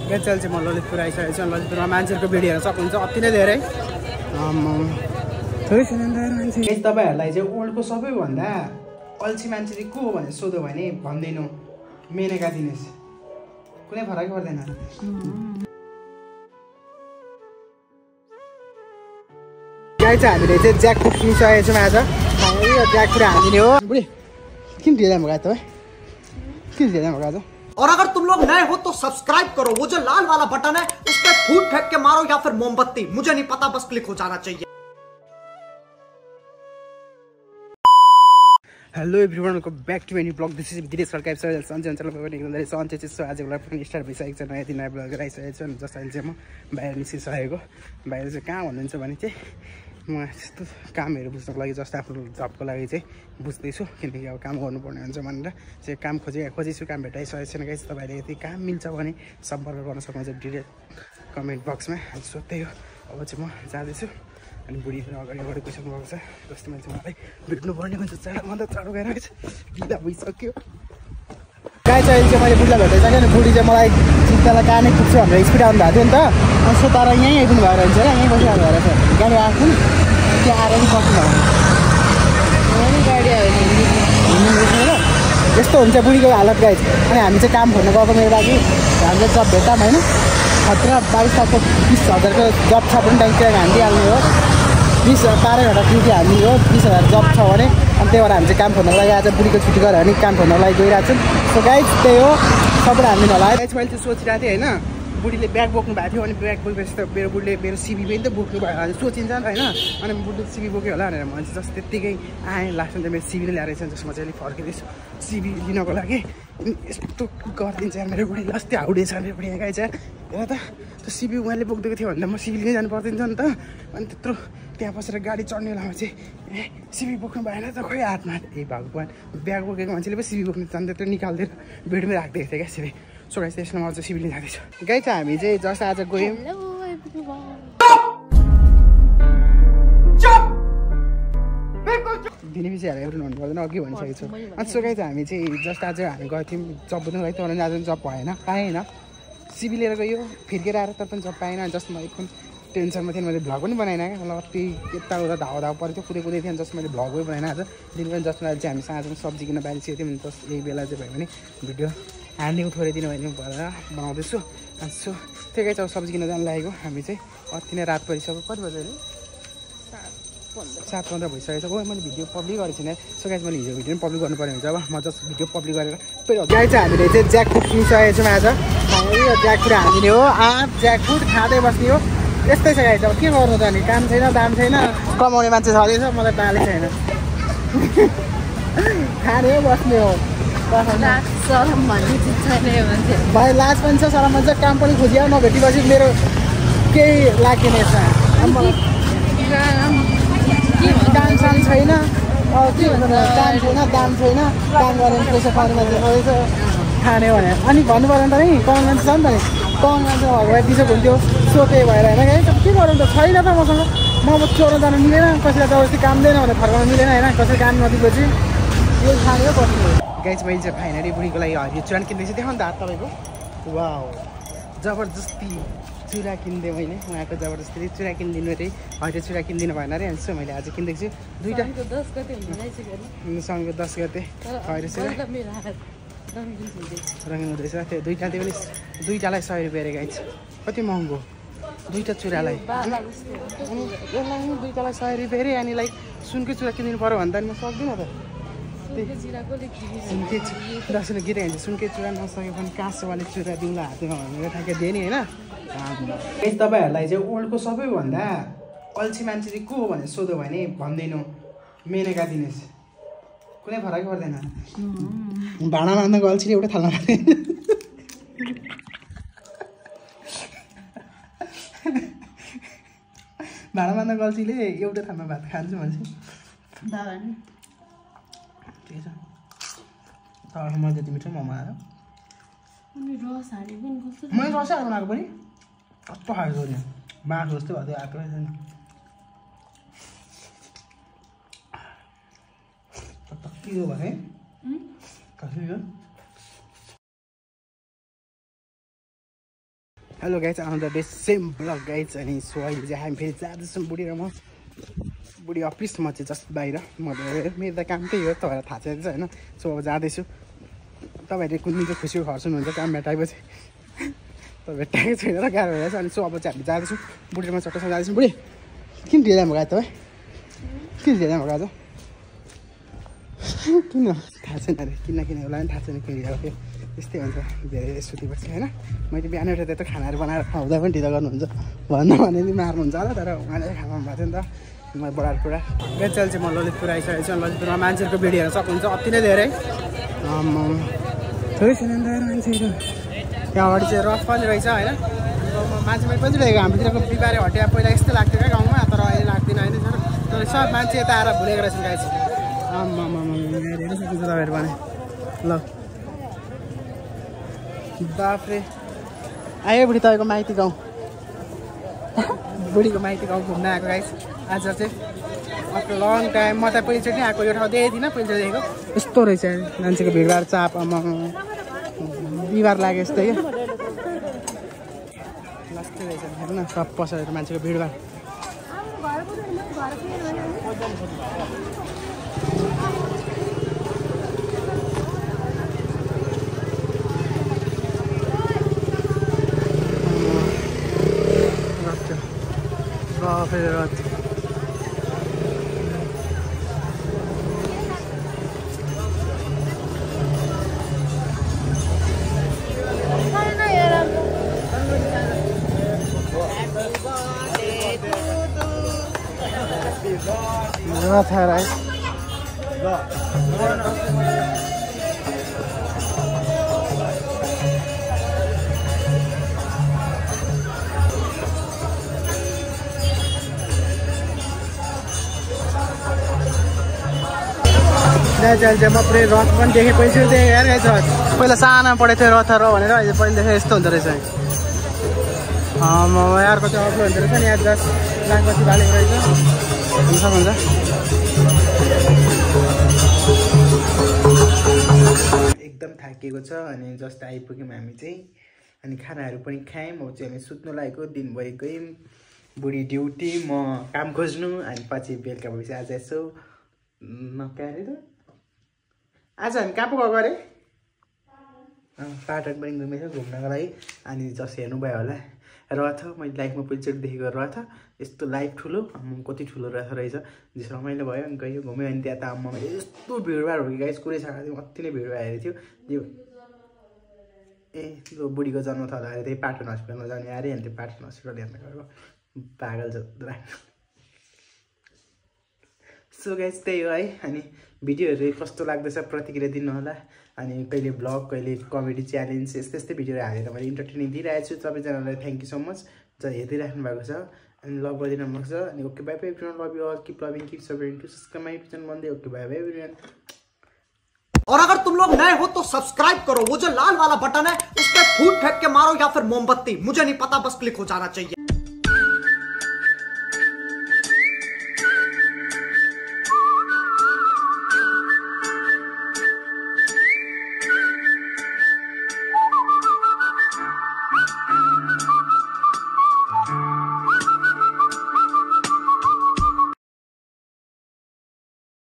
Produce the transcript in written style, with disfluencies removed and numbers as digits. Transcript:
गेचल चाहिँ म ललितपुर आइसकेको छु। ललितपुरमा मान्छेहरूको भिड हेर्न सक्नुहुन्छ, अति नै धेरै। तपाईँहरूलाई चाहिँ वर्ल्डको सबैभन्दा अल्छी मान्छे चाहिँ को हो भनेर सोध्यो भने भन्दिनँ मेनका दिनेश, कुनै फरक पर्दैन। गाई चाहिँ हामीले चाहिँ ज्याकफ्रुट किनिसकेको छौँ आज। ज्याकफ्रुट हानिदिने हो। बुढी किन ढिला भएको तपाईँ, किन ढिला भएको आज? और अगर तुम लोग नए हो तो सब्सक्राइब करो, वो जो लाल वाला बटन है उस पर फूट फेंक के मारो या फिर मोमबत्ती, मुझे नहीं पता, बस क्लिक हो जाना चाहिए। Hello everyone, welcome back to any blog. This is Dinesh Sarkar सन्चै हुन्छ पनि सन्चै चाहिँ आजको लागि पनि स्टार्ट भइसकेको छ। नयाँ दिन नयाँ ब्लग आइसकेको छ। जस्ट अहिले चाहिँ म बाहिर निस्किसकेको। बाहिर चाहिँ कहाँ भन्नुहुन्छ भने चाहिँ म यस्तो कामहरू बुझ्नको लागि जस्ट आफ्नो जबको लागि चाहिँ बुझ्दैछु, किनकि अब काम गर्नुपर्ने हुन्छ भनेर चाहिँ काम खोजिछु। काम भेटाइसकेको छैन गाइस। तपाईँले यदि काम मिल्छ भने सम्पर्क गर्न सक्नुहुन्छ डिरेक्ट कमेन्ट बक्समा। सो त्यही हो, अब चाहिँ म जाँदैछु। अनि बुढी अगाडि गइसक्नु भएको छ। जस्तो मान्छे मलाई भेट्नुपर्ने हुन्छ, चाँडोभन्दा चाँडो गएर ढिला भइसक्यो। गाई चाहिँ अहिले चाहिँ मैले बुढीलाई भेटाइसकेँ। अनि बुढी चाहिँ मलाई चिन्तालाई कहाँ नै पुग्छु भनेर स्पिड आउनु भएको थियो नि त। अनि सो तर यहीँ आइपुग्नु भएको रहेछ, यहीँ बसिरहेको भएर चाहिँ गाडी आएको नि त्यहाँ आएर पनि सक्नु भएको गाडी आयो र यस्तो हुन्छ बुढीको हालत गाई। अनि हामी चाहिँ काम खोज्न गएको मेरो लागि, हामीले जब भेटाऊँ होइन। 17-22 20,000को जब छ पनि ट्याङ्की हानिदिइहाल्ने हो। 12 घन्टा ड्युटी हाल्ने हो। 20,000 जब छ भने अनि त्यही भएर हामी चाहिँ काम खोज्नको लागि आज बुढीको छुट्टी गरेर भने काम खोज्नको लागि गइरहेको छौँ। सो गाइज त्यही हो, सबैले हालिदिनु होला। गाइज मैले चाहिँ सोचिरहेको थिएँ होइन, बुढीले ब्याग बोक्नु भएको थियो। अनि ब्याग बोकेपछि त मेरो बुढीले मेरो सिबी पनि त बोक्नु भयो भने सोचिन्छ नि त होइन। अनि बुढीले सिबी बोक्यो होला भनेर मैले जस्ट त्यत्तिकै आएँ। लास्टमा चाहिँ मेरो सिबी नै ल्याएर चाहिँ जसमा चाहिँ अलिक फर्किँदैछु सिबी लिनको लागि। यस्तो गरिदिन्छ यार मेरो बुढी, अस्ति हाउडेछ मेरो बुढी गाई चाहिँ हेर त। त्यो सिबी उहाँले बोक्दिएको थियो भने त म सिबी लिएर जानु पर्दैन नि त। अनि त्यत्रो त्यहाँ बसेर गाडी चढ्ने बेलामा चाहिँ सिबी बोक्नु भएन त, खोइ हातमा ए भगवान्। ब्याग बोकेको मान्छेले पो सिबी बोक्नु जान्छ, त्यत्रो निकालिदिएर बेडमै राखिदिएको थियो क्या सिबी। सो गाइस त्यसमा म चाहिँ सिबी लिन जाँदैछु। गाई चाहिँ हामी चाहिँ जस्ट आज गयौँ। दिने पछि हालेर एउटा भन्नु पर्दैन, अघि भनिसकेको छु। अनि सो गाई चाहिँ हामी चाहिँ जस्ट आज हामी गएको थियौँ जब बुझ्नु लागि, तर आज जब भएन, पाएन। सिबी लिएर गयो, फिर्केर आएर तर पनि जब पाएन। जस्ट म एकदम टेन्सनमा थिएँ, मैले भ्लग पनि बनाएन क्या। मतलब अस्ति यताउता धाउ परेको थियो, कुदै थिएँ। जस्ट मैले भ्लग पनि बनाएन आज दिन पनि। जस्ट अहिले चाहिँ हामी साँझमा सब्जी किन्न बाहिर सिकेको थियौँ। जस्ट यही बेला चाहिँ भयो भने भिडियो ह्यान्डिङ थोरै दिनुभयो भनेर बनाउँदैछु। अनि सो त्यही चाहिँ अब सब्जी किन्न जानु लागेको। हामी चाहिँ अति नै रात परिसक्यो। कति बज्यो अहिले? 7:15 भइसकेको छ। मैले भिडियो पब्लिक गरेको छैन। सो गाइस मैले हिजो भिडियो पनि पब्लिक गर्नुपर्ने हुन्छ। अब म जस्ट भिडियो पब्लिक गरेर फेरि गाई चाहिँ हामीले चाहिँ ज्याकफ्रुट किनिसकेको छौँ आज। ज्याकफ्रुट हानिदिने हो। ज्याकफ्रुट खाँदै बस्ने हो। यस्तै छ गाई। अब के गर्नु त नि, काम छैन, दाम छैन, कमाउने मान्छे छँदैछ, मलाई बाले छैन। खाने हो, बस्ने हो। भाइ लाज पनि छ, सरम पनि छ। काम पनि खोजियो, नभेटेपछि मेरो केही लागेन यसमा। काम साम छैन, के भन्छ, काम छैन, दाम छैन। काम गरेर पैसा पाउने मान्छे छँदैछ, खाने भने अनि भन्नु पऱ्यो नि त नि। कमाउने मान्छे छ नि त नि, कमाउने मान्छे भए दिसक हुन्थ्यो। सो त्यही भएर होइन गाई, के गर्नु त छैन त मसँग। म अब चोर्न जानु मिलेन, कसैलाई जबरजस्ती काम दिएन भने फर्काउनु मिलेन होइन। कसैले काम नदिएपछि यो खाने हो, बस्नु हो। गाइस मैले चाहिँ फाइनली बुढीको लागि हरियो चुरा किन्दैछु। देखाउनु त हात तपाईँको। वाउ, जबरजस्ती चुरा किनिदिएँ मैले। उहाँको जबरजस्ती चुरा किनिदिनु अरे, हरियो चुरा किनिदिनु भएन अरे। अनि सो मैले आज किन्दैछु दुईवटा। सँगको 10 गते हरियो चुरा रङ्गिन हुँदैछ। त्यो दुईवटा त्यो पनि दुईवटालाई 100 रुपियाँ अरे गाइस। कति महँगो दुईवटा चुरालाई। यसलाई दुईवटालाई 100 रुपियाँ अरे। अनि लाइक सुनकै चुरा किनिदिनु पऱ्यो भने त म सक्दिनँ त। सुनकै 10 गीत हिँड्छ। सुनकै चुरा नसके पनि काँसवाले चुरा दिउँला हातमा भनेर ठ्याक्कै दिएँ नि होइन। तपाईँहरूलाई चाहिँ वर्ल्डको सबैभन्दा अल्छी मान्छे चाहिँ को हो भनेर सोध्यो भने भन्दिनँ मेनका दिनेश, कुनै फरक पर्दैन। भाँडा मार्नको अल्छीले एउटा थाल्न पर्दैन। भाँडा मार्नको अल्छीले एउटा थालमा भात खान्छ मान्छे। ठिक छ, मलाई जति मिठो मोमो आयो। मैले रस हालेर बनाएको पनि कस्तो खाएको नि, मासु जस्तो भयो त्यो आएको छैन। के हो भने कसरी हो hello guys another day same blog guys अनि सो अहिले चाहिँ हामी फेरि जाँदैछौँ बुढी र म बुढी अफिस म चाहिँ जस्ट बाहिर मेरो त काम त्यही हो तपाईँलाई थाहा छ होइन सो अब जाँदैछु तपाईँहरूले कुन दिन चाहिँ खुसीको घर सुन्नुहुन्छ काम भेटाएपछि त भेटाएको छैन र गाह्रो भइरहेछ अनि सो अब चाहिँ हामी जाँदैछौँ बुढी र म चट्टसँग जाँदैछौँ बुढी किन ढिलो जानु भएको तपाईँ किन ढिलो जानु भएको आज किन थाहा छैन अरे किन होला नि थाहा छैन किन ढिलो भयो त्यस्तै हुन्छ धेरै सुतेपछि होइन मैले बिहान उठेर त्यत्रो खानाहरू बनाएर खुवाउँदा पनि ढिलो गर्नुहुन्छ भन्दा भने नि मार्नुहुन्छ होला तर उहाँले खानु भएको थियो नि त म बडालपुरा बेचेल चाहिँ म ललितपुर आइसकेको छु ललितपुरमा मान्छेहरूको भिडियो हेर्न सक्नुहुन्छ अति नै धेरै थोरै छैन नि त मान्छेहरू त्यहाँ अगाडि चाहिँ रफ पनि रहेछ होइन मान्छे मैले पनि रहेको हाम्रोतिरको बिहिबारे हटिया पहिला यस्तो लाग्थ्यो क्या गाउँमा तर अहिले लाग्दैन होइन तर सब मान्छे यता आएर भुलेको रहेछन् गाई चाहिँ हेर्न सक्नुहुन्छ तपाईँहरू भने ल बाफ्रे आयो बुढी तपाईँको माइती गाउँ बुढीको माइती गाउँ घुम्न आएको गाइस आज चाहिँ आफ्टर लङ टाइम म त पहिलोचोटि आएको यो ठाउँ देखेको थिइनँ पहिलोचोटि देखेको यस्तो रहेछ मान्छेको भिडभाड चाप बिहिबार लाग्यो यस्तो क्या लास्टै रहेछ हेर्नु न सब पसलहरू मान्छेको भिडभाड फेरि रथ रथ है राइट म पुरै रथ पनि देखेपछि यार पहिला सानो पढेको थियो रथ र भनेर अहिले पहिला देखेँ यस्तो हुँदो रहेछ अर्को चाहिँ अग्लो हुँदो रहेछ नि यहाँ जस्ट लाखपति बालेको रहेछ हुन्छ एकदम थाकिएको छ अनि जस्ट आइपुग्यौँ हामी चाहिँ अनि खानाहरू पनि खायौँ अब चाहिँ हामी सुत्नु लागेको दिनभरि गयौँ बुढी ड्युटी म काम खोज्नु अनि पछि बेलुका भएपछि आज यसो नप्यारे त आज हामी कहाँ पो गएको अरे पाटन पनि घुमेको घुम्नको लागि अनि जस्ट हेर्नुभयो होला रथ मैले लाइफमा पहिलोचोटि देखेको रथ यस्तो लाइफ ठुलो कति ठुलो रथ रहेछ जे रमाइलो भयो अनि गयो घुम्यो अनि त्यहाँ त आम्मामा यस्तो भिडभाड हो कि गाइस कुरै छैन थियो अति नै भिडभाड हेरेको थियो त्यो बुढीको जन्म थलाएर त्यही पाटन हस्पिटलमा जाने अरे अनि त्यो पाटन हस्पिटल हेर्न गएको पागल छ सो गाइस त्यही हो है अनि भिडियोहरू कस्तो लाग्दैछ प्रतिक्रिया दिनु होला अनि कहिले ब्लग कहिले कमेडी च्यालेन्ज यस्तै भिडियोहरू हालेर मैले इन्टरटेनिङ दिइरहेको छु सबैजनालाई थ्याङ्क यू सो मच जो हेर्दै राख्नु भएको छ अनि लभ गरिदिनु भएको छ अनि okay bye bye everyone love you all keep loving keep supporting to subscribe my channel भन्दै ओके बाई बाई एभ्रीवन और अगर तुम लोग नए हो तो सब्सक्राइब करो वो जो लाल वाला बटन है उस पर फूट फेंक के मारो या फिर मोमबत्ती मुझे नहीं पता बस क्लिक हो जाना चाहिए।